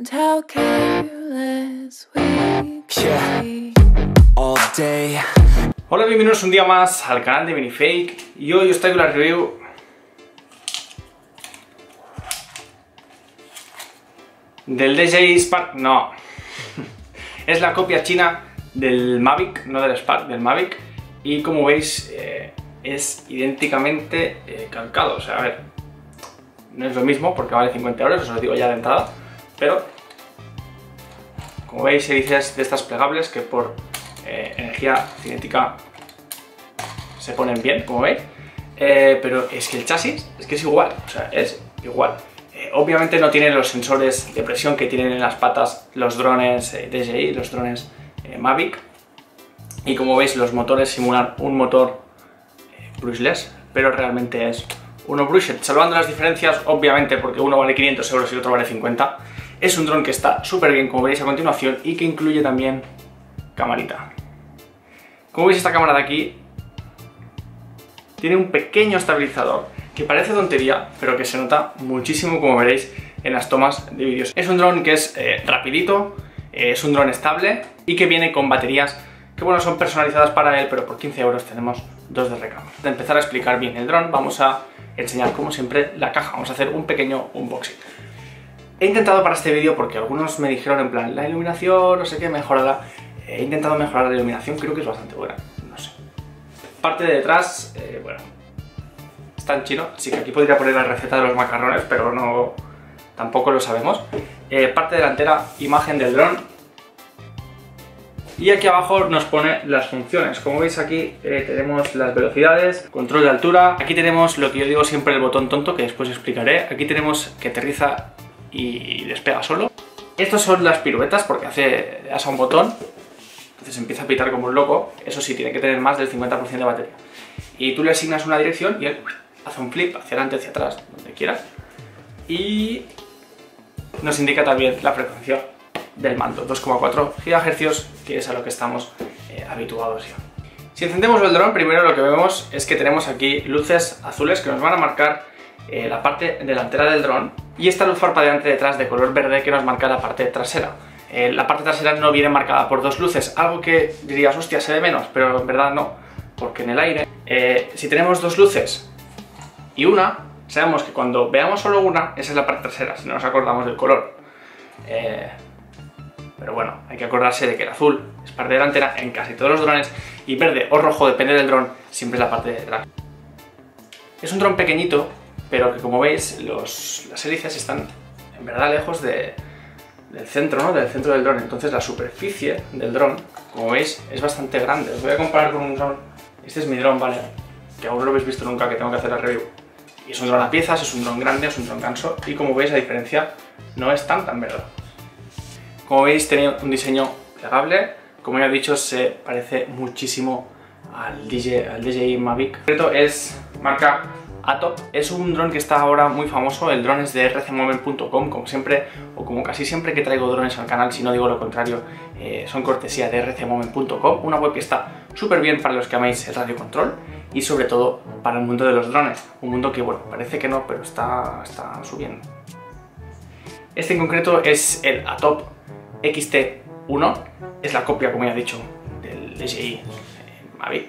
and how careless we be. All day. Hola, bienvenidos un día más al canal de Minifake y hoy os traigo la review del DJI Spark. No, es la copia china del Mavic, no del Spark, del Mavic, y como veis es idénticamente calcado. O sea, a ver, no es lo mismo porque vale 50 euros, os lo digo ya de entrada, pero como veis se dice de estas plegables que por energía cinética se ponen bien, como veis, pero es que el chasis es que es igual, o sea, es igual. Obviamente no tiene los sensores de presión que tienen en las patas los drones DJI, los drones Mavic, y como veis los motores simulan un motor brushless, pero realmente es uno brushed, salvando las diferencias, obviamente, porque uno vale 500 euros y el otro vale 50. Es un dron que está súper bien, como veréis a continuación, y que incluye también camarita. Como veis, esta cámara de aquí tiene un pequeño estabilizador que parece tontería, pero que se nota muchísimo, como veréis en las tomas de vídeos. Es un dron que es rapidito, es un dron estable y que viene con baterías que, bueno, son personalizadas para él, pero por 15 euros tenemos dos de recarga. Antes de empezar a explicar bien el dron, vamos a enseñar, como siempre, la caja. Vamos a hacer un pequeño unboxing. He intentado para este vídeo, porque algunos me dijeron en plan, la iluminación, no sé qué, mejorarla. He intentado mejorar la iluminación, creo que es bastante buena, no sé. Parte de detrás, bueno, está en chino, así que aquí podría poner la receta de los macarrones, pero no, tampoco lo sabemos. Parte delantera, imagen del dron. Y aquí abajo nos pone las funciones. Como veis aquí tenemos las velocidades, control de altura. Aquí tenemos lo que yo digo siempre, el botón tonto, que después explicaré. Aquí tenemos que aterriza y despega solo. Estas son las piruetas, porque le das a un botón, entonces empieza a pitar como un loco. Eso sí, tiene que tener más del 50% de batería. Y tú le asignas una dirección y él hace un flip hacia adelante, hacia atrás, donde quieras. Y nos indica también la frecuencia del mando, 2,4 GHz, que es a lo que estamos habituados ya. Si encendemos el dron, primero lo que vemos es que tenemos aquí luces azules que nos van a marcar la parte delantera del dron, y esta luz parpadeante detrás de color verde que nos marca la parte trasera. La parte trasera no viene marcada por dos luces, algo que dirías, hostia, se ve menos, pero en verdad no, porque en el aire, si tenemos dos luces y una, sabemos que cuando veamos solo una, esa es la parte trasera, si no nos acordamos del color. Pero bueno, hay que acordarse de que el azul es parte delantera en casi todos los drones, y verde o rojo, depende del dron, siempre es la parte de detrás. Es un dron pequeñito, pero que, como veis, las hélices están en verdad lejos del centro, ¿no? Del centro del dron. Entonces la superficie del dron, como veis, es bastante grande. Os voy a comparar con un dron. Este es mi dron, ¿vale? Que aún no lo habéis visto nunca, que tengo que hacer la review. Y es un dron a piezas, es un dron grande, es un dron ganso, y como veis la diferencia no es tan verdad. Como veis, tiene un diseño plegable. Como ya he dicho, se parece muchísimo al DJI Mavic. En concreto es marca Atop. Es un dron que está ahora muy famoso. El dron es de rcmoment.com, como siempre, o como casi siempre que traigo drones al canal, si no digo lo contrario, son cortesía de rcmoment.com, una web que está súper bien para los que amáis el radio control y sobre todo para el mundo de los drones. Un mundo que, bueno, parece que no, pero está subiendo. Este en concreto es el Atop XT1, es la copia, como ya he dicho, del DJI Mavic.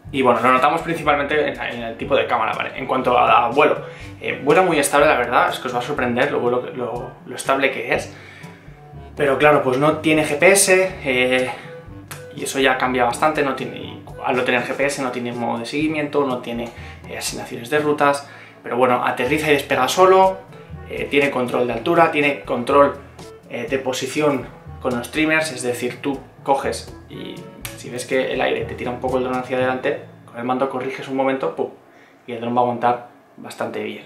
Y bueno, lo notamos principalmente en el tipo de cámara, ¿vale? En cuanto a vuelo, vuela muy estable, la verdad, es que os va a sorprender lo estable que es. Pero claro, pues no tiene GPS, y eso ya cambia bastante, al no tener GPS no tiene modo de seguimiento, no tiene asignaciones de rutas, pero bueno, aterriza y despega solo, tiene control de altura, tiene control de posición con los trimmers, es decir, tú coges y si ves que el aire te tira un poco el dron hacia adelante, con el mando corriges un momento, ¡pum!, y el dron va a aguantar bastante bien.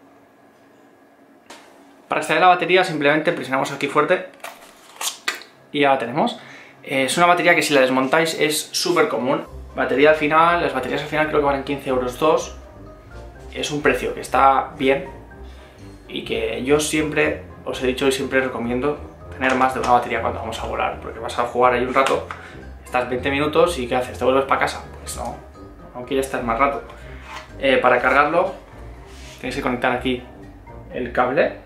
Para extraer la batería simplemente presionamos aquí fuerte y ya la tenemos. Es una batería que si la desmontáis es súper común. Las baterías al final creo que valen 15 euros dos. Es un precio que está bien y que yo siempre os he dicho y siempre recomiendo tener más de una batería cuando vamos a volar, porque vas a jugar ahí un rato, estás 20 minutos y ¿qué haces? ¿Te vuelves para casa? Pues no quieres estar más rato. Para cargarlo tenéis que conectar aquí el cable.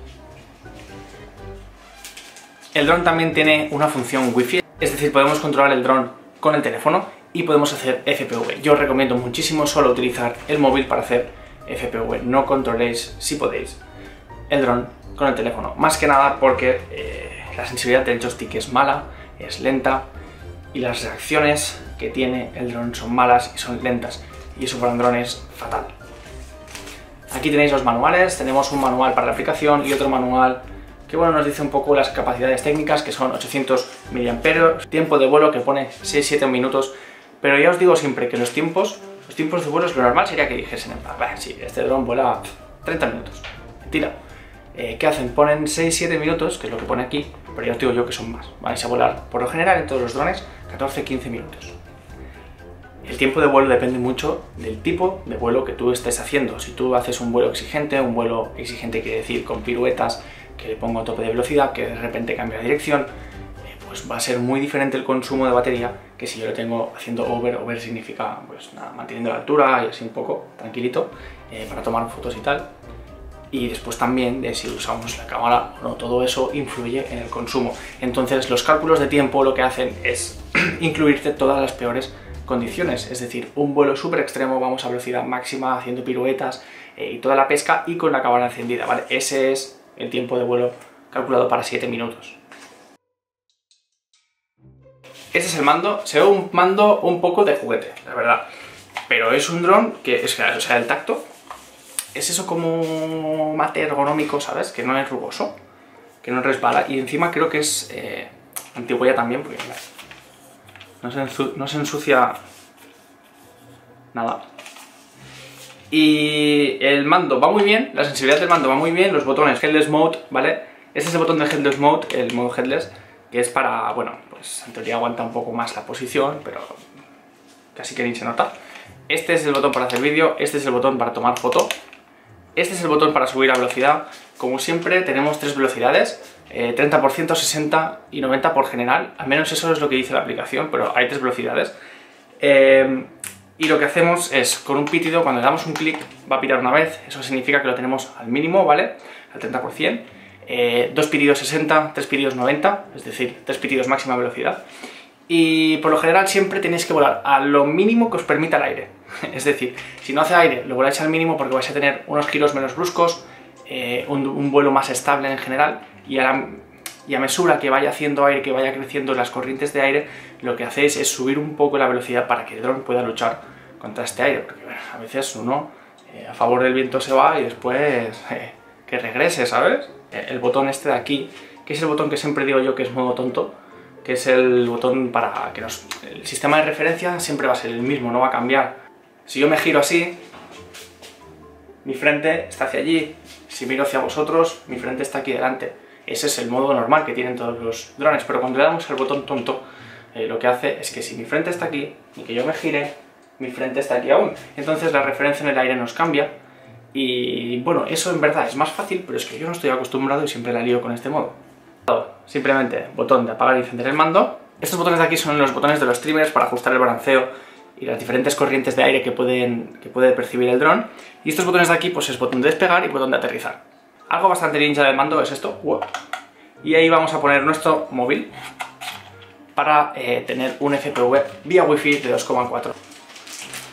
El dron también tiene una función Wi-Fi, es decir, podemos controlar el dron con el teléfono y podemos hacer FPV. Yo os recomiendo muchísimo solo utilizar el móvil para hacer FPV. No controléis, si podéis, el dron con el teléfono. Más que nada porque la sensibilidad del joystick es mala, es lenta y las reacciones que tiene el dron son malas y son lentas. Y eso para un dron es fatal. Aquí tenéis los manuales, tenemos un manual para la aplicación y otro manual que bueno, nos dice un poco las capacidades técnicas, que son 800 mAh, tiempo de vuelo que pone 6-7 minutos, pero ya os digo siempre que los tiempos de vuelo, lo normal sería que dijesen, sí, este dron vuela 30 minutos, mentira. ¿Qué hacen? Ponen 6-7 minutos, que es lo que pone aquí, pero ya os digo yo que son más. Vais a volar, por lo general, en todos los drones, 14-15 minutos. El tiempo de vuelo depende mucho del tipo de vuelo que tú estés haciendo. Si tú haces un vuelo exigente quiere decir con piruetas, que le pongo a tope de velocidad, que de repente cambia de dirección, pues va a ser muy diferente el consumo de batería que si yo lo tengo haciendo over significa pues nada, manteniendo la altura y así un poco tranquilito para tomar fotos y tal. Y después también de si usamos la cámara o no, todo eso influye en el consumo. Entonces los cálculos de tiempo lo que hacen es incluirte todas las peores condiciones, es decir, un vuelo súper extremo, vamos a velocidad máxima haciendo piruetas y toda la pesca y con la cámara encendida, ¿vale? Ese es el tiempo de vuelo calculado para 7 minutos. Este es el mando, se ve un mando un poco de juguete, la verdad, pero es un dron que, o sea, el tacto es eso como mate ergonómico, ¿sabes? Que no es rugoso, que no resbala y encima creo que es antigüedad también, porque no se ensucia nada. Y el mando va muy bien, la sensibilidad del mando va muy bien, los botones Headless Mode, ¿vale? Este es el botón de Headless Mode, el modo Headless, que es para, bueno, pues en teoría aguanta un poco más la posición, pero casi que ni se nota. Este es el botón para hacer vídeo, este es el botón para tomar foto, este es el botón para subir a velocidad. Como siempre tenemos 3 velocidades, 30%, 60 y 90 por general, al menos eso es lo que dice la aplicación, pero hay 3 velocidades. Y lo que hacemos es, con un pitido, cuando le damos un clic, va a pitar una vez, eso significa que lo tenemos al mínimo, ¿vale? Al 30%, 2 pitidos 60, 3 pitidos 90, es decir, 3 pitidos máxima velocidad. Y por lo general siempre tenéis que volar a lo mínimo que os permita el aire. Es decir, si no hace aire, lo voláis al mínimo porque vais a tener unos giros menos bruscos, un vuelo más estable en general, y a mesura que vaya haciendo aire, que vaya creciendo las corrientes de aire, lo que hacéis es subir un poco la velocidad para que el dron pueda luchar contra este aire, porque bueno, a veces uno a favor del viento se va y después que regrese, ¿sabes? El botón este de aquí, que es el botón que siempre digo yo que es modo tonto, que es el botón para que el sistema de referencia siempre va a ser el mismo, no va a cambiar. Si yo me giro así, mi frente está hacia allí, si miro hacia vosotros, mi frente está aquí delante. Ese es el modo normal que tienen todos los drones, pero cuando le damos el botón tonto, lo que hace es que si mi frente está aquí y que yo me gire, mi frente está aquí aún. Entonces la referencia en el aire nos cambia y bueno, eso en verdad es más fácil, pero es que yo no estoy acostumbrado y siempre la lío con este modo. Simplemente botón de apagar y encender el mando. Estos botones de aquí son los botones de los trimmers para ajustar el balanceo y las diferentes corrientes de aire que puede percibir el dron. Y estos botones de aquí pues es botón de despegar y botón de aterrizar. Algo bastante ninja del mando es esto. Y ahí vamos a poner nuestro móvil para tener un FPV vía Wi-Fi de 2,4.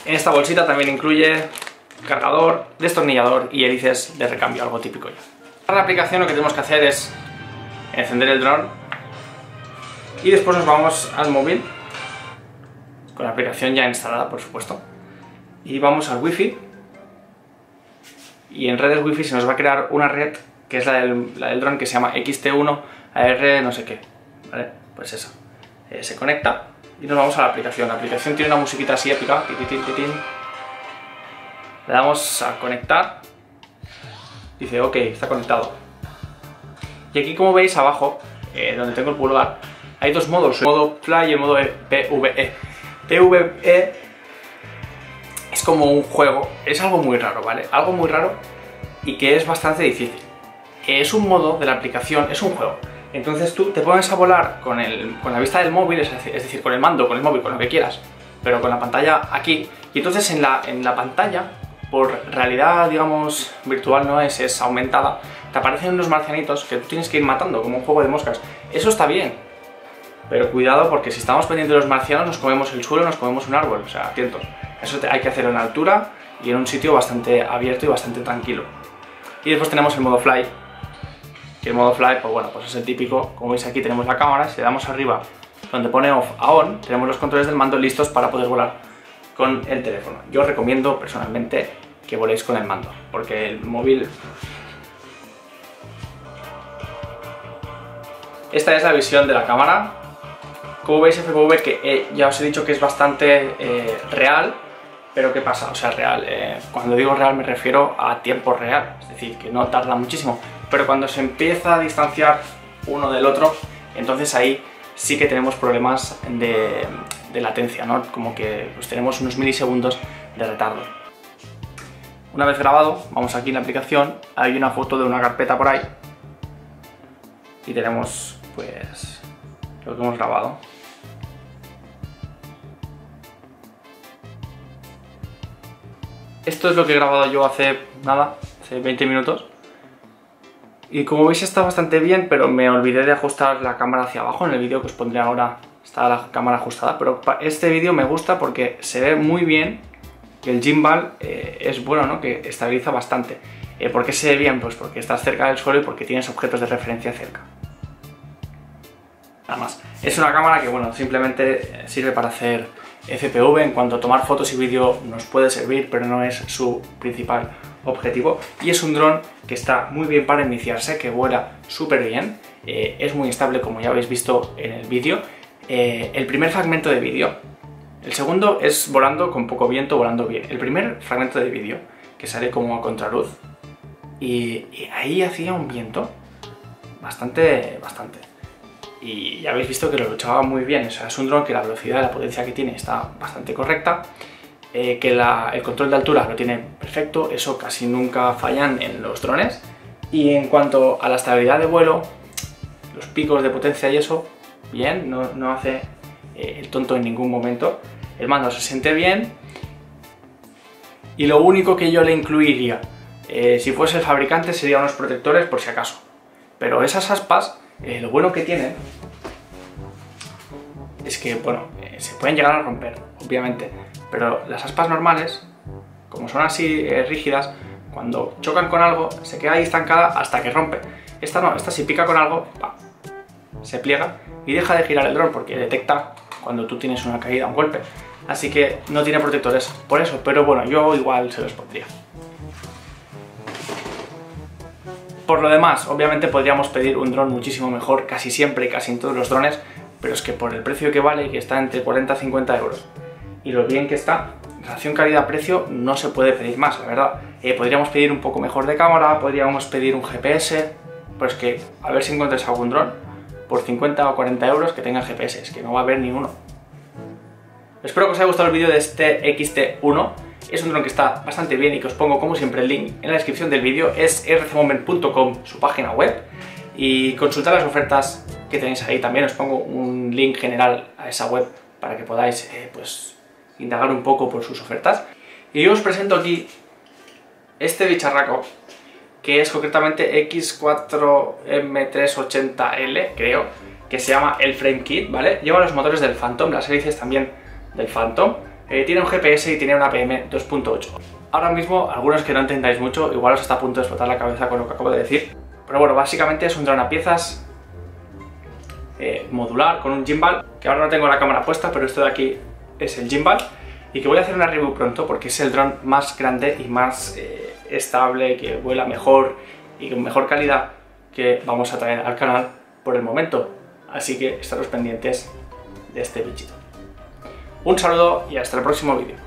En esta bolsita también incluye cargador, destornillador y hélices de recambio, algo típico ya. Para la aplicación lo que tenemos que hacer es encender el dron y después nos vamos al móvil con la aplicación ya instalada, por supuesto, y vamos al wifi, y en redes wifi se nos va a crear una red que es la del dron, que se llama XT1 AR no sé qué, ¿vale? Pues eso, se conecta y nos vamos a la aplicación. La aplicación tiene una musiquita así épica, titín, titín. Le damos a conectar, dice ok, está conectado. Y aquí, como veis abajo, donde tengo el pulgar, hay dos modos, el modo Fly y el modo PvE. PvE es como un juego, es algo muy raro, ¿vale? Algo muy raro y que es bastante difícil. Es un modo de la aplicación, es un juego. Entonces tú te pones a volar con la vista del móvil, es decir, con el mando, con el móvil, con lo que quieras, pero con la pantalla aquí. Y entonces en la pantalla, por realidad, digamos, virtual no es aumentada, te aparecen unos marcianitos que tú tienes que ir matando, como un juego de moscas. Eso está bien, pero cuidado, porque si estamos pendientes de los marcianos nos comemos el suelo, nos comemos un árbol, o sea, atentos. Eso hay que hacerlo en altura y en un sitio bastante abierto y bastante tranquilo. Y después tenemos el modo Fly, que el modo Fly, pues bueno, pues es el típico. Como veis, aquí tenemos la cámara, si le damos arriba donde pone off a on, tenemos los controles del mando listos para poder volar con el teléfono. Yo os recomiendo personalmente que voléis con el mando, porque el móvil... Esta es la visión de la cámara. Como veis, FPV, que ya os he dicho que es bastante real, pero ¿qué pasa? O sea, real, cuando digo real me refiero a tiempo real, es decir, que no tarda muchísimo, pero cuando se empieza a distanciar uno del otro, entonces ahí sí que tenemos problemas de latencia, ¿no? Como que pues, tenemos unos milisegundos de retardo. Una vez grabado, vamos aquí en la aplicación, hay una foto de una carpeta por ahí y tenemos pues lo que hemos grabado. Esto es lo que he grabado yo hace nada, hace 20 minutos. Y como veis está bastante bien, pero me olvidé de ajustar la cámara hacia abajo. En el vídeo que os pondré ahora está la cámara ajustada, pero este vídeo me gusta porque se ve muy bien que el gimbal es bueno, ¿no? Que estabiliza bastante. ¿Por qué se ve bien? Pues porque estás cerca del suelo y porque tienes objetos de referencia cerca. Nada más. Es una cámara que, bueno, simplemente sirve para hacer FPV. En cuanto a tomar fotos y vídeo nos puede servir, pero no es su principal objetivo. Y es un dron que está muy bien para iniciarse, que vuela súper bien, es muy estable, como ya habéis visto en el vídeo. El primer fragmento de vídeo, el segundo es volando con poco viento, volando bien. El primer fragmento de vídeo, que sale como a contraluz, y ahí hacía un viento bastante. Y ya habéis visto que lo luchaba muy bien. O sea, es un dron que la velocidad y la potencia que tiene está bastante correcta, que el control de altura lo tiene perfecto, eso casi nunca fallan en los drones. Y en cuanto a la estabilidad de vuelo, los picos de potencia y eso, bien, no hace el tonto en ningún momento. El mando se siente bien. Y lo único que yo le incluiría, si fuese el fabricante, serían unos protectores por si acaso. Pero esas aspas, lo bueno que tienen es que, bueno, se pueden llegar a romper, obviamente, pero las aspas normales, como son así rígidas, cuando chocan con algo, se queda ahí estancada hasta que rompe. Esta no, esta si pica con algo, ¡pam!, se pliega y deja de girar el dron porque detecta cuando tú tienes una caída, un golpe. Así que no tiene protectores por eso, pero bueno, yo igual se los pondría. Por lo demás, obviamente podríamos pedir un dron muchísimo mejor casi siempre y casi en todos los drones, pero es que por el precio que vale, que está entre 40 y 50 euros, y lo bien que está, relación calidad-precio, no se puede pedir más, la verdad. Podríamos pedir un poco mejor de cámara, podríamos pedir un GPS, pero es que a ver si encuentras algún dron por 50 o 40 euros que tenga GPS, es que no va a haber ni uno. Espero que os haya gustado el vídeo de este XT1. Es un dron que está bastante bien y que os pongo como siempre el link en la descripción del vídeo. Es rcmoment.com, su página web, y consultad las ofertas que tenéis ahí. También os pongo un link general a esa web para que podáis pues indagar un poco por sus ofertas. Y yo os presento aquí este bicharraco, que es concretamente X4M380L, creo, que se llama el Frame Kit, ¿vale? Lleva los motores del Phantom, las hélices también del Phantom. tiene un GPS y tiene una PM 2.8. Ahora mismo, algunos que no entendáis mucho, igual os está a punto de explotar la cabeza con lo que acabo de decir. Pero bueno, básicamente es un dron a piezas modular con un gimbal, que ahora no tengo la cámara puesta, pero esto de aquí es el gimbal, y que voy a hacer una review pronto porque es el dron más grande y más estable, que vuela mejor y con mejor calidad que vamos a traer al canal por el momento. Así que estaros pendientes de este bichito. Un saludo y hasta el próximo vídeo.